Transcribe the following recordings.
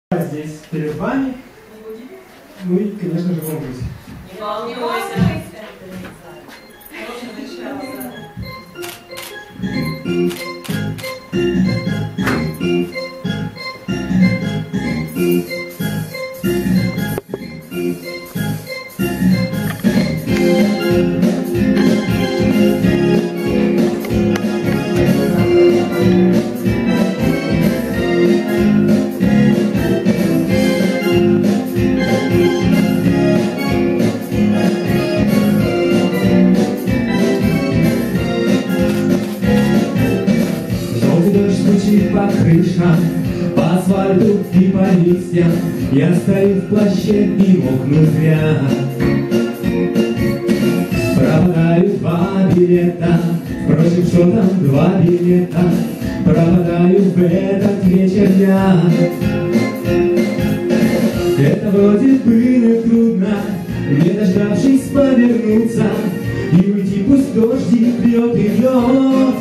Здесь перед вами, ну и, конечно же, волнуюсь. Не волнуйся. По крышам, по асфальту и по листьям я стою в плаще и мокну зря. Пропадаю 2 билета, впрочем, что там 2 билета, пропадаю в этот вечер я. Это вроде бы не трудно, не дождавшись повернуться и уйти, пусть дождик бьет и бьет.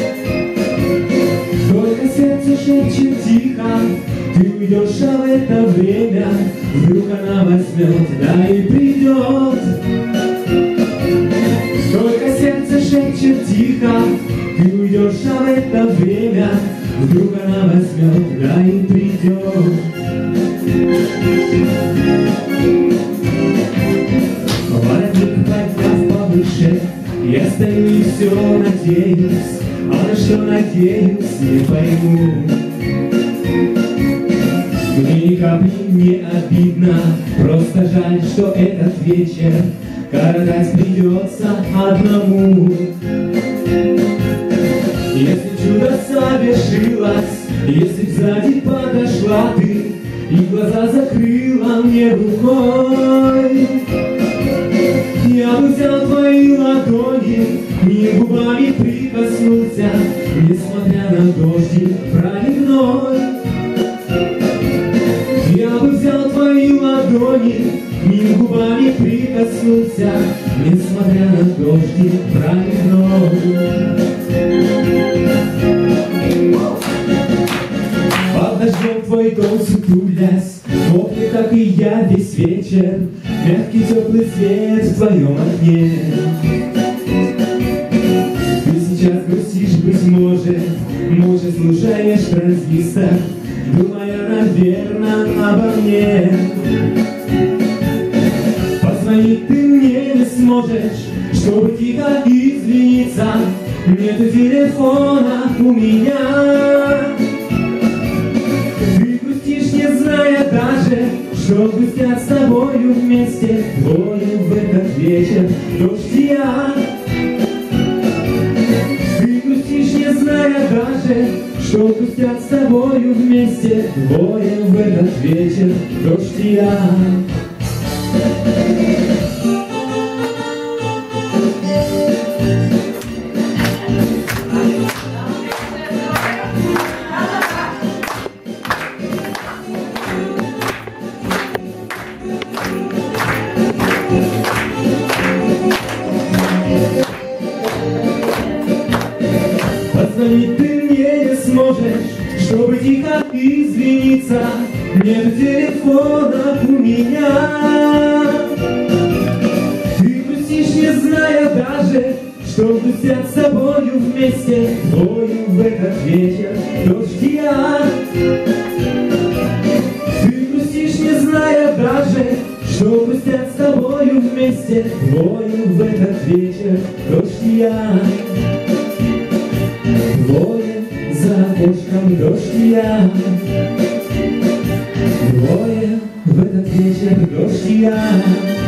Только сердце шепчет тихо, ты уйдешь, а в это время вдруг она возьмет, да и придет. Только сердце шепчет тихо, ты уйдешь, а в это время вдруг она возьмет, да и придет. Воротник подняв повыше, я стою и все надеюсь, а на что надеюсь, не пойму. Мне ни капли не обидно, просто жаль, что этот вечер коротать придется одному. Если чудо совершилось, если сзади подошла ты и глаза закрыла мне рукой, я бы взял твои ладони, не губами прикоснулся, несмотря на дождик проливной. Я бы взял твои ладони, не губами прикоснулся, несмотря на дождик проливной. Под дождем твой дом сутулясь, мокнет, как и я, весь вечер, мягкий теплый свет в твоем окне. Ты сейчас грустишь, быть может, слушаешь транзистор, думая, наверное, обо мне. Позвонить ты мне не сможешь, чтобы тихо извиниться, нету телефона у меня. Ты грустишь, не зная даже, что грустят с тобою вместе двое в этот вечер, дождь и я. Ты грустишь, не зная даже, что грустят с тобою вместе двое в этот вечер, дождь и я. Позвонить ты мне не сможешь, чтобы тихо извиниться, нет телефона у меня. Ты грустишь, не зная даже, что грустят с тобою вместе двое в этот вечер, дождь и я. Ты грустишь, не зная даже, что грустят с тобою вместе двое в этот вечер, дождь и я. Двое за окошком, дождь и я. Двое в этот вечер, дождь и я.